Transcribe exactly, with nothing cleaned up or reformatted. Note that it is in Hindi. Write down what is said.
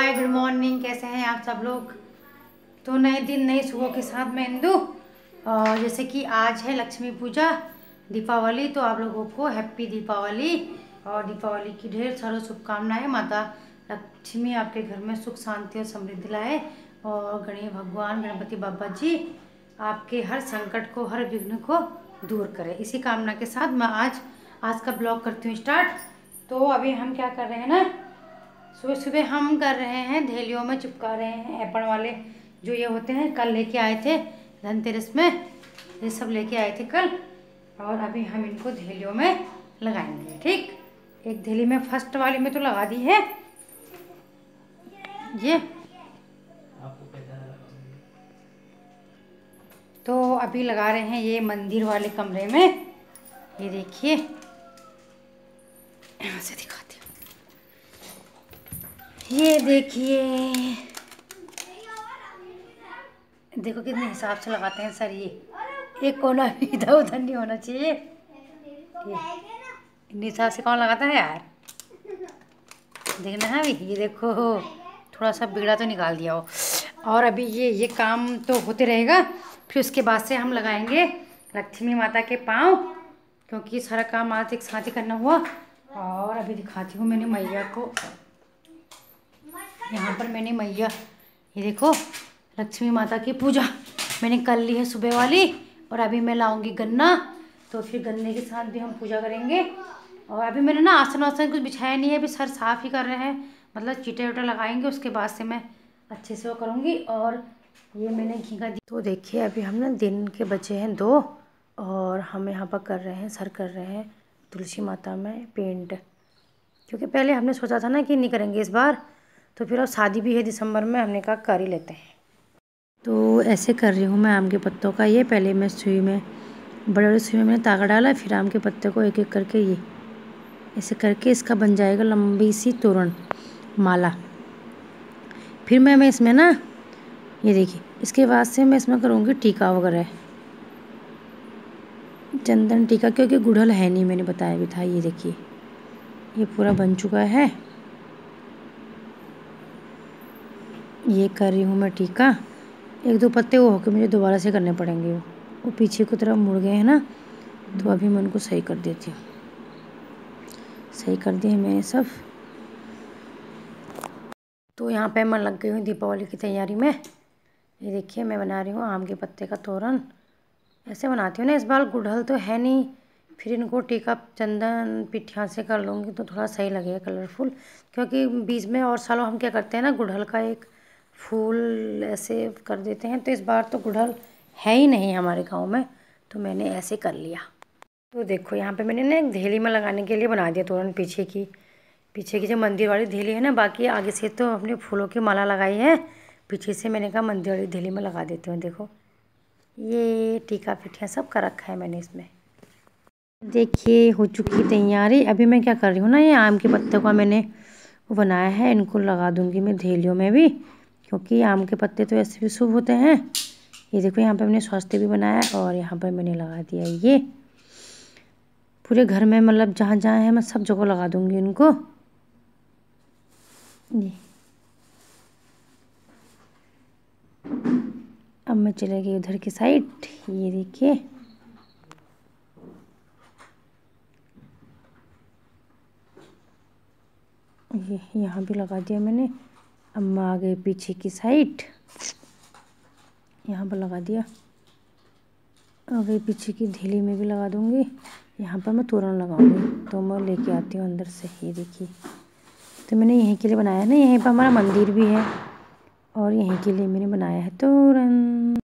हाय, गुड मॉर्निंग। कैसे हैं आप सब लोग। तो नए दिन नई सुबह के साथ मैं इंदु, और जैसे कि आज है लक्ष्मी पूजा, दीपावली, तो आप लोगों को हैप्पी दीपावली और दीपावली की ढेर सारी शुभकामनाएं। माता लक्ष्मी आपके घर में सुख शांति और समृद्धि लाए, और गणेश भगवान गणपति बाबा जी आपके हर संकट को, हर विघ्न को दूर करें। इसी कामना के साथ मैं आज आज का ब्लॉग करती हूँ स्टार्ट। तो अभी हम क्या कर रहे हैं ना, सुबह सुबह हम कर रहे हैं धेलियों में चिपका रहे हैं एपण वाले, जो ये होते हैं। कल लेके आए थे धनतेरस में, ये सब लेके आए थे कल, और अभी हम इनको धेलियों में लगाएंगे। ठीक, एक धेली में फर्स्ट वाली में तो लगा दी है ये, तो अभी लगा रहे हैं ये मंदिर वाले कमरे में। ये देखिए, यहाँ से दिखाती हूँ। ये देखिए, देखो कितने हिसाब से लगाते हैं सर। ये एक कोना भी इधर उधर नहीं होना चाहिए। इतने हिसाब से कौन लगाता है यार, देखना है अभी। ये देखो, थोड़ा सा बिगड़ा तो निकाल दिया हो। और अभी ये ये काम तो होते रहेगा। फिर उसके बाद से हम लगाएंगे लक्ष्मी माता के पाँव, क्योंकि सारा काम आज एक साथ ही करना हुआ। और अभी दिखाती हूँ मैंने मैया को, यहाँ पर मैंने मैया, ये देखो लक्ष्मी माता की पूजा मैंने कर ली है सुबह वाली। और अभी मैं लाऊंगी गन्ना, तो फिर गन्ने के साथ भी हम पूजा करेंगे। और अभी मैंने ना आसन वासन कुछ बिछाया नहीं है, अभी सर साफ़ ही कर रहे हैं, मतलब चीटे वटे लगाएंगे, उसके बाद से मैं अच्छे से वो करूँगी। और ये मैंने घी का, तो देखिए अभी हम ना दिन के बचे हैं दो, और हम यहाँ पर कर रहे हैं, सर कर रहे हैं तुलसी माता में पेंट, क्योंकि पहले हमने सोचा था ना कि नहीं करेंगे इस बार, तो फिर अब शादी भी है दिसंबर में, हमने कहा कर ही लेते हैं। तो ऐसे कर रही हूँ मैं आम के पत्तों का। ये पहले मैं सुई में, बड़े बड़े सुई में मैंने तागा डाला, फिर आम के पत्ते को एक एक करके ये ऐसे करके इसका बन जाएगा लंबी सी तोरण माला। फिर मैं मैं इसमें ना, ये देखिए, इसके बाद से मैं इसमें करूँगी टीका वगैरह, चंदन टीका, क्योंकि गुड़हल है नहीं, मैंने बताया भी था। ये देखिए, ये पूरा बन चुका है। ये कर रही हूँ मैं टीका। एक दो पत्ते वो होके मुझे दोबारा से करने पड़ेंगे, वो वो पीछे की तरफ मुड़ गए हैं ना, तो अभी मैं उनको सही कर देती हूँ। सही कर दिए मैंने सब। तो यहाँ पे मैं लग गई हूँ दीपावली की तैयारी में। ये देखिए, मैं बना रही हूँ आम के पत्ते का तोरण। ऐसे बनाती हूँ ना, इस बार गुड़हल तो है नहीं, फिर इनको टीका चंदन पिठिया से कर लूँगी तो थोड़ा सही लगेगा, कलरफुल। क्योंकि बीच में और सालों हम क्या करते हैं ना, गुड़हल का एक फूल ऐसे कर देते हैं, तो इस बार तो गुड़हल है ही नहीं हमारे गांव में, तो मैंने ऐसे कर लिया। तो देखो, यहाँ पे मैंने ना एक धेली में लगाने के लिए बना दिया तोरण, पीछे की पीछे की जो मंदिर वाली धेली है ना। बाकी आगे से तो अपने फूलों की माला लगाई है, पीछे से मैंने कहा मंदिर वाली धेली में लगा देती हूँ। देखो, ये टीका पिठिया सब कर रखा है मैंने इसमें। देखिए, हो चुकी तैयारी। अभी मैं क्या कर रही हूँ ना, ये आम के पत्ते का मैंने वो बनाया है, इनको लगा दूँगी मैं धेलियों में भी, क्योंकि आम के पत्ते तो ऐसे भी शुभ होते हैं। ये देखो, यहाँ पे मैंने स्वास्थ्य भी बनाया, और यहाँ पर मैंने लगा दिया ये पूरे घर में, मतलब जहाँ जहाँ है मैं सब जगह लगा दूँगी इनको। ये अब मैं चले गई उधर की साइड। ये देखिए, ये यहाँ भी लगा दिया मैंने। अब मैं आ गई पीछे की साइड, यहाँ पर लगा दिया। आ गई पीछे की धेली में भी लगा दूँगी। यहाँ पर मैं तोरण लगाऊंगी, तो मैं लेके आती हूँ अंदर से। ये देखिए, तो मैंने यहीं के लिए बनाया है ना, यहीं पर हमारा मंदिर भी है, और यहीं के लिए मैंने बनाया है तोरण।